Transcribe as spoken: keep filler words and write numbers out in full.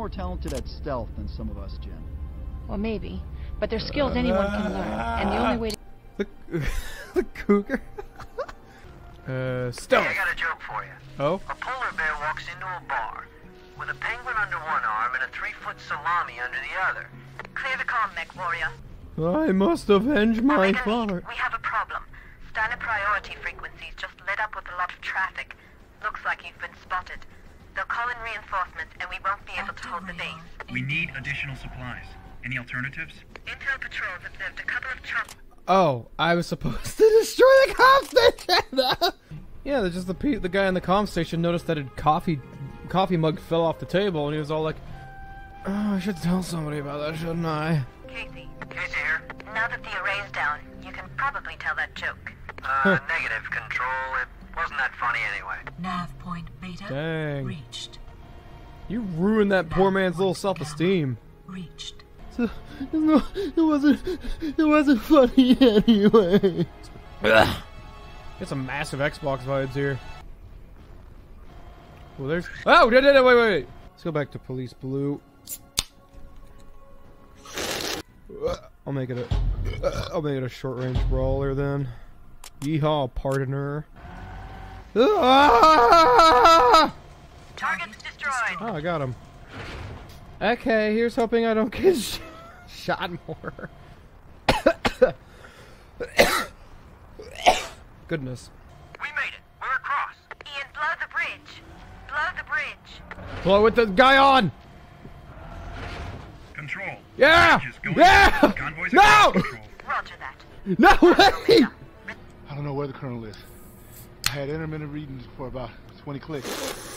talented at stealth than some of us, Jen. Well, maybe. But they're skills anyone can learn. And the only way to... The, the cougar? uh, stealth. Hey, I got a joke for you. Oh? A polar bear walks into a bar with a penguin under one arm and a three-foot salami under the other. Clear the comm, mech warrior. I must avenge my Omega father. Lead, we have a problem. Standard priority frequencies just lit up with a lot of traffic. Looks like you've been spotted. They'll call in reinforcements and we won't be able to hold the base. We need additional supplies. Any alternatives? Intel patrols observed a couple of chop. Oh, I was supposed to destroy the comm station! Yeah, just the pe the guy on the comm station noticed that a coffee coffee mug fell off the table, and he was all like, "Oh, I should tell somebody about that, shouldn't I?" Casey. Casey here. Now that the array's down, you can probably tell that joke. Uh, negative, Control. It wasn't that funny anyway. Nav point beta Dang. reached. You ruined that poor man's little self-esteem. Reached. No, it wasn't. It wasn't funny anyway. Ugh. Get some massive Xbox vibes here. Well, there's. Oh, wait, wait, wait, wait. Let's go back to Police Blue. I'll make it a. I'll make it a short-range brawler then. Yeehaw, partner. Ah! Target's destroyed. Oh, I got him. Okay, here's hoping I don't get sh shot more. Goodness. We made it. We're across. Ian, blow the bridge. Blow the bridge. Blow with the guy on. Control. Yeah. Yeah. Convoys No. control. Roger that. No way. I don't know where the colonel is. I had intermittent readings for about twenty clicks.